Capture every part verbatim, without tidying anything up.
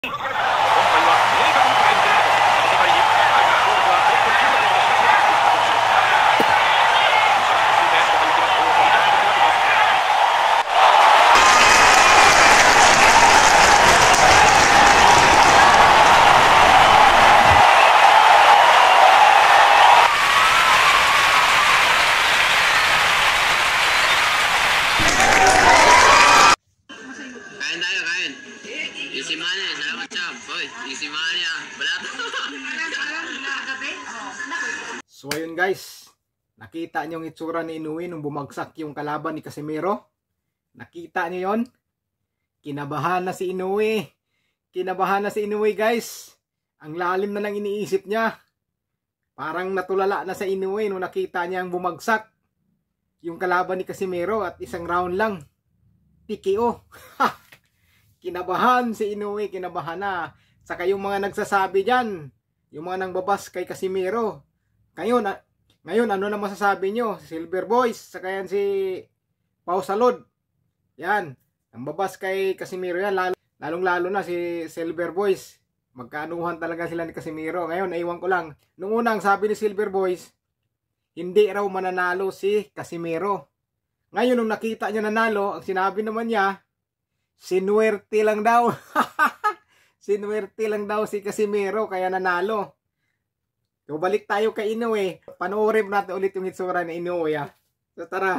So ayun guys, nakita niyo yung itsura ni Inoue nung bumagsak yung kalaban ni Casimero. Nakita niyo yon? Kinabahan na si Inoue. Kinabahan na si Inoue guys. Ang lalim na lang iniisip niya. Parang natulala na sa Inoue nung nakita niya ang bumagsak yung kalaban ni Casimero at isang round lang. T K O. Kinabahan si Inoue, kinabahan na. Saka yung mga nagsasabi dyan, yung mga nangbabas kay Casimero. Ngayon, ngayon ano na masasabi nyo? Silver Boys, saka yan si Pau Salud. Yan, ang babas kay Casimero yan, lalo, lalong lalo na si Silver Boys. Magkaanuhan talaga sila ni Casimero. Ngayon, naiwan ko lang. Nung unang sabi ni Silver Boys, hindi raw mananalo si Casimero. Ngayon, nung nakita niya nanalo, ang sinabi naman niya, sinuwerte lang daw. Sinuwerte lang daw si Casimero, kaya nanalo. So, balik tayo kay Inoue. Panoorin natin ulit yung itsura ni Inoue. Ah. So, tara.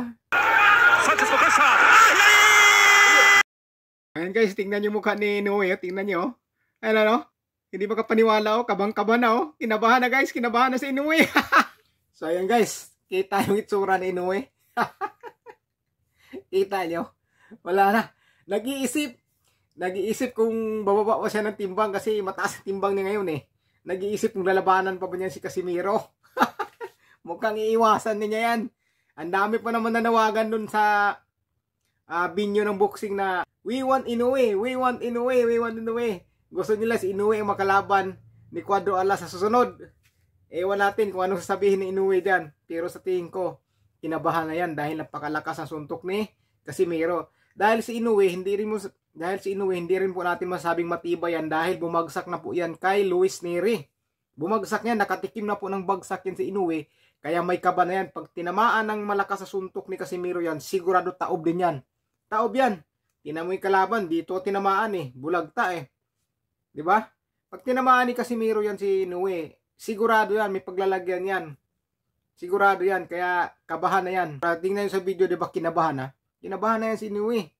Ayan guys, tingnan nyo mukha ni Inoue. Tingnan nyo. Ayan ano? Hindi ba kapaniwala oh? Kabang-kaba na oh. Kinabahan na guys. Kinabahan na si Inoue. So, ayan guys. Kita yung itsura ni Inoue. Kita nyo. Wala na. Nag-iisip. Nag-iisip kung bababa pa siya ng timbang kasi mataas ang timbang niya ngayon eh. Nag-iisip kung lalabanan pa ba niya si Casimero. Mukhang iiwasan niya yan. Ang dami pa naman nanawagan dun sa uh, binyo ng boxing na we want Inoue, we want Inoue, we want Inoue. Gusto nila si Inoue ang makalaban ni Cuadro Alas sa susunod. Ewan natin kung anong sasabihin ni Inoue dyan. Pero sa tingin ko, kinabahan na yan dahil napakalakas ang suntok ni Casimero. Dahil si Inoue, hindi rin mo Dahil si Inoue, hindi rin po natin masabing matibay yan dahil bumagsak na po yan kay Luis Nery. Bumagsak yan, nakatikim na po ng bagsak yan si Inoue. Kaya may kaba na yan. Pag tinamaan ng malakas sa suntok ni Casimero yan, sigurado taob din yan. Taob yan. Tinamoy kalaban, dito tinamaan eh. Bulagta eh. Diba? Pag tinamaan ni Casimero yan si Inoue, sigurado yan, may paglalagyan yan. Sigurado yan, kaya kabahan na yan. Tingnan nyo sa video, diba kinabahan ha? Kinabahan na yan si Inoue.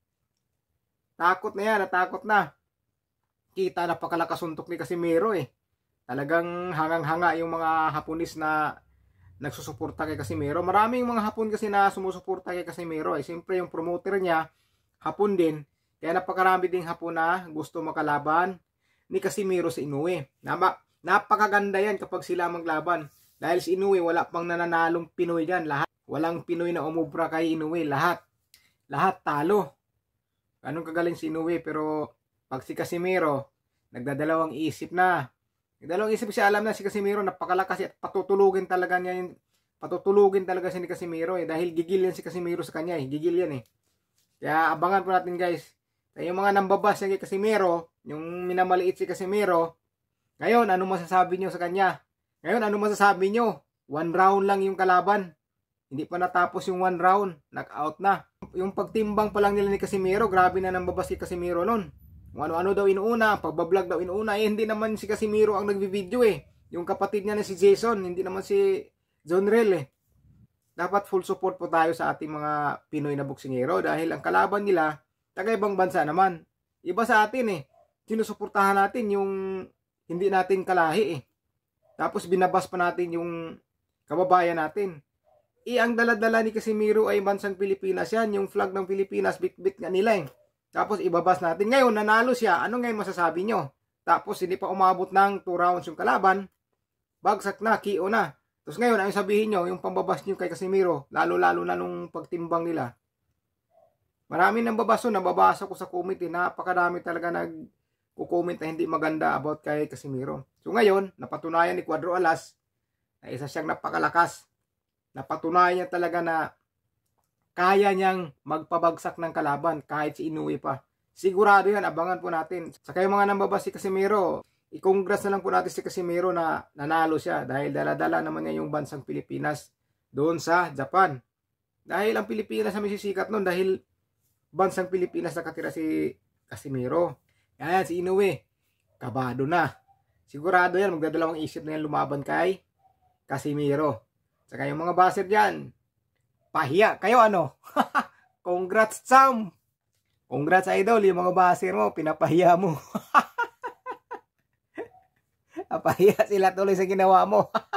Takot na yan, natakot na. Kita napakalakas suntok ni Casimero eh. Talagang hangang-hanga yung mga Hapones na nagsusuporta kay Casimero. Maraming mga Hapon kasi na sumusuporta kay Casimero eh. Siyempre yung promoter niya, Hapon din. Kaya napakarami ding Hapon na gusto makalaban ni Casimero sa Inoue. Napakaganda yan kapag sila maglaban. Dahil si Inoue wala pang nananalong Pinoy dyan. Lahat. Walang Pinoy na umubra kay Inoue. Lahat. Lahat talo. Anong kagaling si Inoue, pero pag si Casimero, nagdadalawang isip na. Nagdadalawang isip siya, alam na si Casimero, napakalakas at patutulugin talaga niya yung, patutulugin talaga si ni Casimero eh, dahil gigil yan si Casimero sa kanya eh, gigil yan eh. Kaya abangan po natin guys. Kaya yung mga nambabas niya kay Casimero, yung minamaliit si Casimero, ngayon, ano masasabi nyo sa kanya? Ngayon, ano masasabi nyo? One round lang yung kalaban. Hindi pa natapos yung one round, knockout na. Yung pagtimbang pa lang nila ni Casimero, grabe na nambabas si Casimero nun. Kung ano-ano daw inuuna, pagbablog daw inuuna, eh hindi naman si Casimero ang nagbi-video eh. Yung kapatid niya na si Jason, hindi naman si Jonrel eh. Dapat full support po tayo sa ating mga Pinoy na boksingero dahil ang kalaban nila, taga-ibang bansa naman. Iba sa atin eh. Sinusuportahan natin yung hindi natin kalahi eh. Tapos binabas pa natin yung kababayan natin. Eh, ang dala-dala ni Casimero ay bansang Pilipinas yan. Yung flag ng Pilipinas, bit-bit nga nila eh. Tapos ibabas natin. Ngayon, nanalo siya. Ano ngayon masasabi nyo? Tapos hindi pa umabot ng two rounds yung kalaban. Bagsak na, K O na. Tapos ngayon, ang sabihin nyo, yung pambabas nyo kay Casimero, lalo-lalo na nung pagtimbang nila. Marami nang babaso, nababasa ko sa comment eh. Napakadami talaga nag-comment na hindi maganda about kay Casimero. So ngayon, napatunayan ni Cuadro Alas na isa siyang napakalakas. Napatunayan niya talaga na kaya niyang magpabagsak ng kalaban kahit si Inoue pa. Sigurado yan, abangan po natin. Saka yung mga nambaba si Casimiro, i-congrats na lang po natin si Casimiro na nanalo siya dahil dala-dala naman niya yung bansang Pilipinas doon sa Japan. Dahil ang Pilipinas na may sisikat noon dahil bansang Pilipinas nakatira si Casimiro. Yan, si Inoue, kabado na. Sigurado yan, magdadalawang isip na yan lumaban kay Casimiro. Saka yung mga baser dyan, pahiya kayo ano. Congrats, Sam! Congrats, idol, yung mga baser mo, pinapahiya mo. Pahiya sila tuloy sa ginawa mo.